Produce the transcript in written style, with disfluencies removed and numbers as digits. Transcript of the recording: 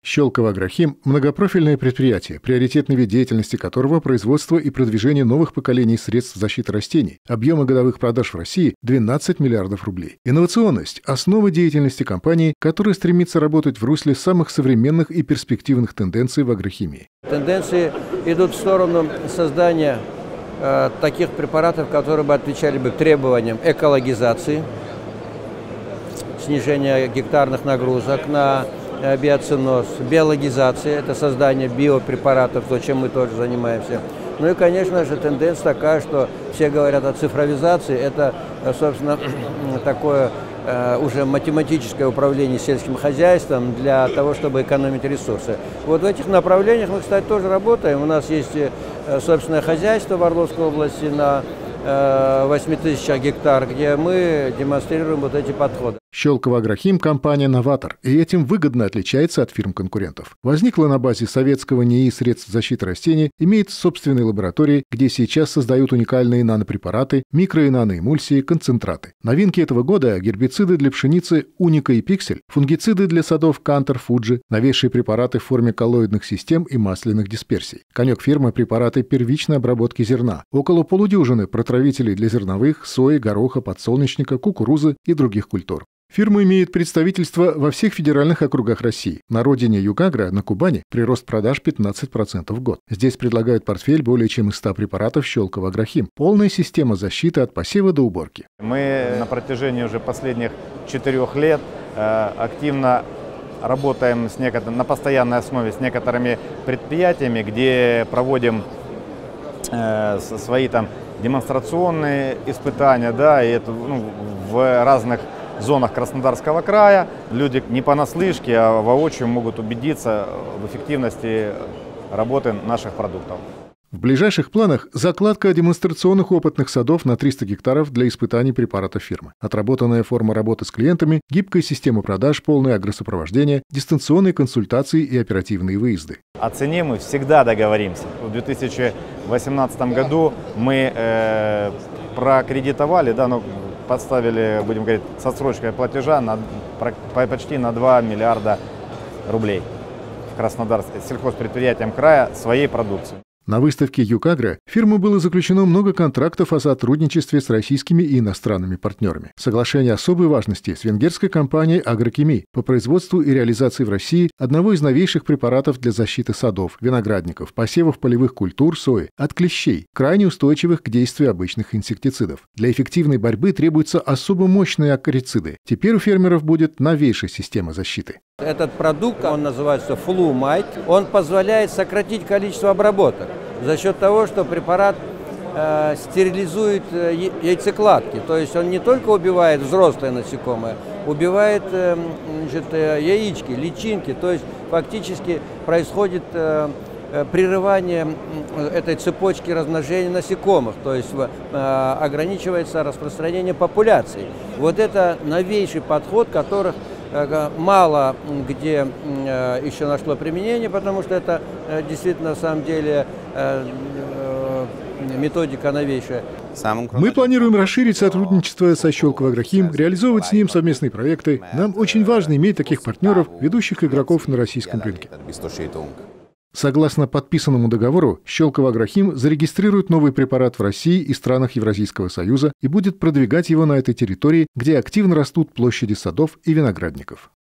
Щелково Агрохим – многопрофильное предприятие, приоритетный вид деятельности которого производство и продвижение новых поколений средств защиты растений. Объемы годовых продаж в России – 12 миллиардов рублей. Инновационность – основа деятельности компании, которая стремится работать в русле самых современных и перспективных тенденций в агрохимии. Тенденции идут в сторону создания таких препаратов, которые бы отвечали бы требованиям экологизации, снижения гектарных нагрузок на биоценоз, биологизация, это создание биопрепаратов, то, чем мы тоже занимаемся. Ну и, конечно же, тенденция такая, что все говорят о цифровизации, это, собственно, такое уже математическое управление сельским хозяйством для того, чтобы экономить ресурсы. Вот в этих направлениях мы, кстати, тоже работаем. У нас есть собственное хозяйство в Орловской области на 8000 гектар, где мы демонстрируем вот эти подходы. Щелково Агрохим – компания «Новатор», и этим выгодно отличается от фирм-конкурентов. Возникла на базе советского НИИ средств защиты растений, имеет собственные лаборатории, где сейчас создают уникальные нанопрепараты, микро- и наноэмульсии, концентраты. Новинки этого года – гербициды для пшеницы «Уника» и «Пиксель», фунгициды для садов «Кантор», «Фуджи», новейшие препараты в форме коллоидных систем и масляных дисперсий. Конек фирмы – препараты первичной обработки зерна. Около полудюжины протравителей для зерновых, сои, гороха, подсолнечника, кукурузы и других культур. Фирма имеет представительство во всех федеральных округах России. На родине Югагро, на Кубани, прирост продаж 15% в год. Здесь предлагают портфель более чем из 100 препаратов Щелково Агрохим. Полная система защиты от посева до уборки. Мы на протяжении уже последних 4 лет активно работаем на постоянной основе с некоторыми предприятиями, где проводим свои демонстрационные испытания, да, и это в разных зонах Краснодарского края. Люди не понаслышке, а воочию могут убедиться в эффективности работы наших продуктов. В ближайших планах закладка демонстрационных опытных садов на 300 гектаров для испытаний препаратов фирмы. Отработанная форма работы с клиентами, гибкая система продаж, полное агросопровождение, дистанционные консультации и оперативные выезды. О цене мы всегда договоримся. В 2018 году мы прокредитовали, подставили, будем говорить, с отсрочкой платежа почти на 2 миллиарда рублей в Краснодарском сельхозпредприятиям края своей продукции. На выставке «Югагро» фирмой было заключено много контрактов о сотрудничестве с российскими и иностранными партнерами. Соглашение особой важности с венгерской компанией «Агрохими» по производству и реализации в России одного из новейших препаратов для защиты садов, виноградников, посевов полевых культур сои от клещей, крайне устойчивых к действию обычных инсектицидов. Для эффективной борьбы требуются особо мощные акарициды. Теперь у фермеров будет новейшая система защиты. Этот продукт, он называется FluMite, он позволяет сократить количество обработок за счет того, что препарат стерилизует яйцекладки. То есть он не только убивает взрослые насекомые, убивает яички, личинки. То есть фактически происходит прерывание этой цепочки размножения насекомых, то есть ограничивается распространение популяций. Вот это новейший подход, которых мало где еще нашло применение, потому что это действительно на самом деле методика новейшая. Мы планируем расширить сотрудничество со Щелково Агрохим, реализовывать с ним совместные проекты. Нам очень важно иметь таких партнеров, ведущих игроков на российском рынке. Согласно подписанному договору, Щелково Агрохим зарегистрирует новый препарат в России и странах Евразийского союза и будет продвигать его на этой территории, где активно растут площади садов и виноградников.